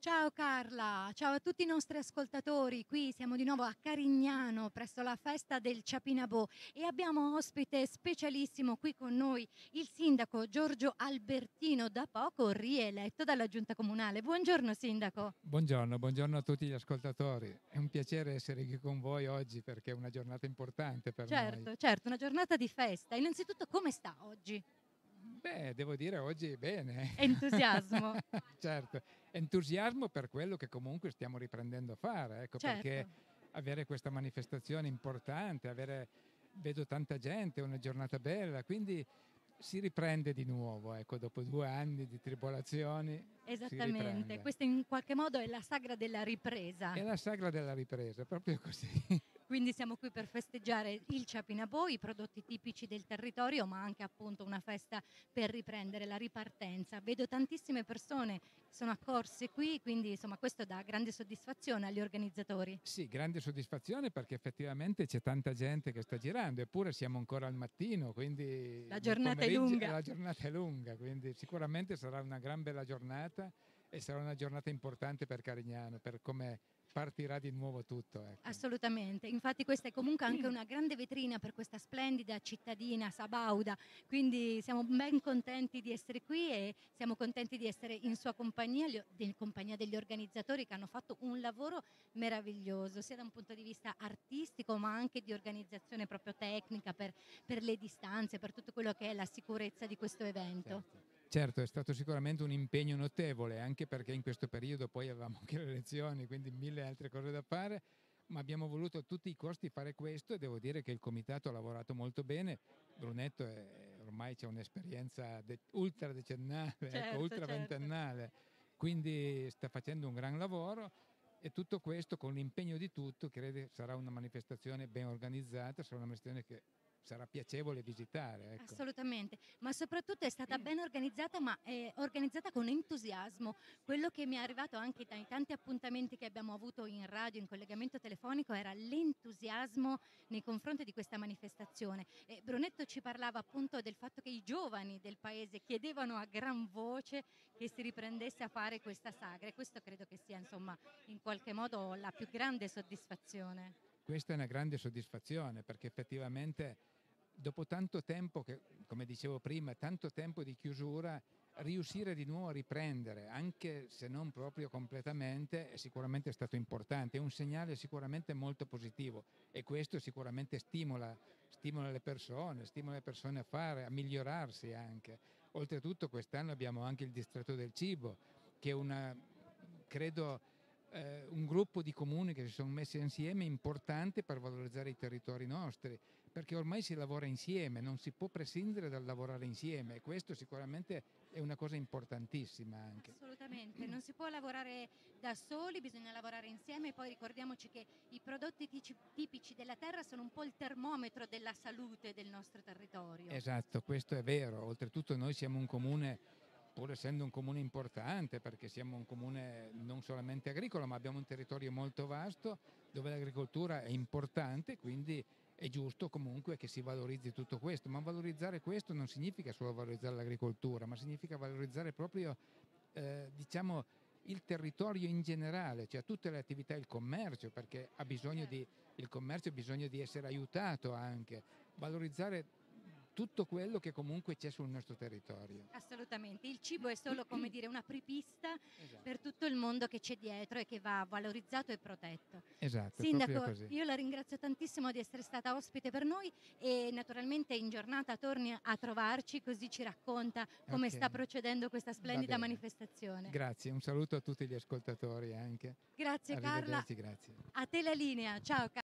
Ciao Carla, ciao a tutti i nostri ascoltatori. Qui siamo di nuovo a Carignano presso la festa del Ciapinabò e abbiamo ospite specialissimo qui con noi il sindaco Giorgio Albertino, da poco rieletto dalla giunta comunale. Buongiorno sindaco. Buongiorno, buongiorno a tutti gli ascoltatori. È un piacere essere qui con voi oggi perché è una giornata importante per noi. Certo, certo, una giornata di festa. Innanzitutto come sta oggi? Beh, devo dire oggi bene. Entusiasmo, Certo, entusiasmo per quello che comunque stiamo riprendendo a fare, ecco perché certo. avere questa manifestazione importante, vedo tanta gente, è una giornata bella, quindi si riprende di nuovo, ecco, dopo 2 anni di tribolazioni si Esattamente, riprende. questa in qualche modo è la sagra della È ripresa. la sagra della ripresa, proprio così. Quindi siamo qui per festeggiare il Ciapinabò, i prodotti tipici del territorio, ma anche appunto una festa per riprendere la ripartenza. Vedo tantissime persone che sono accorse qui, quindi insomma questo dà grande soddisfazione agli organizzatori. Sì, grande soddisfazione perché effettivamente c'è tanta gente che sta girando, eppure siamo ancora al mattino, quindi La nel giornata è pomeriggio lunga. la giornata è lunga, quindi sicuramente sarà una gran bella giornata e sarà una giornata importante per Carignano, per come partirà di nuovo tutto, ecco. Assolutamente, infatti questa è comunque anche una grande vetrina per questa splendida cittadina sabauda, quindi siamo ben contenti di essere qui e siamo contenti di essere in sua compagnia, in compagnia degli organizzatori che hanno fatto un lavoro meraviglioso, sia da un punto di vista artistico ma anche di organizzazione proprio tecnica per le distanze, per tutto quello che è la sicurezza di questo evento. Certo. Certo, è stato sicuramente un impegno notevole, anche perché in questo periodo poi avevamo anche le elezioni, quindi mille altre cose da fare, ma abbiamo voluto a tutti i costi fare questo e devo dire che il comitato ha lavorato molto bene. Brunetto ormai c'è un'esperienza ultra decennale, ecco, Certo, ultra certo. ventennale, quindi sta facendo un gran lavoro e tutto questo con l'impegno di tutto credo sarà una manifestazione ben organizzata, sarà una manifestazione che sarà piacevole visitare, ecco. Assolutamente, ma soprattutto è stata ben organizzata, ma è organizzata con entusiasmo. Quello che mi è arrivato anche dai tanti appuntamenti che abbiamo avuto in radio, in collegamento telefonico, era l'entusiasmo nei confronti di questa manifestazione. E Brunetto ci parlava appunto del fatto che i giovani del paese chiedevano a gran voce che si riprendesse a fare questa sagra e questo credo che sia insomma in qualche modo la più grande soddisfazione. Questa è una grande soddisfazione perché effettivamente dopo tanto tempo che, come dicevo prima, tanto tempo di chiusura, riuscire di nuovo a riprendere, anche se non proprio completamente, è sicuramente stato importante, è un segnale sicuramente molto positivo e questo sicuramente stimola le persone a fare, a migliorarsi anche. Oltretutto quest'anno abbiamo anche il distretto del cibo, che è credo, un gruppo di comuni che si sono messi insieme importante per valorizzare i territori nostri, perché ormai si lavora insieme, non si può prescindere dal lavorare insieme e questo sicuramente è una cosa importantissima anche. Assolutamente, non si può lavorare da soli, bisogna lavorare insieme, poi ricordiamoci che i prodotti tipici della terra sono un po' il termometro della salute del nostro territorio. Esatto, questo è vero. Oltretutto noi siamo un comune, pur essendo un comune importante, perché siamo un comune non solamente agricolo, ma abbiamo un territorio molto vasto dove l'agricoltura è importante, quindi è giusto comunque che si valorizzi tutto questo. Ma valorizzare questo non significa solo valorizzare l'agricoltura, ma significa valorizzare proprio, diciamo, il territorio in generale, cioè tutte le attività, il commercio, perché Certo. il commercio ha bisogno di essere aiutato anche, valorizzare tutto quello che comunque c'è sul nostro territorio. Assolutamente, il cibo è solo come dire una apripista per Esatto, tutto il mondo che c'è dietro e che va valorizzato e protetto. esatto, è proprio Sindaco, così. io la ringrazio tantissimo di essere stata ospite per noi e naturalmente in giornata torni a trovarci così ci racconta come Ok, sta procedendo questa va splendida bene. manifestazione. Grazie, un saluto a tutti gli ascoltatori anche. Grazie Carla, Arrivederci, grazie. a te la linea, ciao.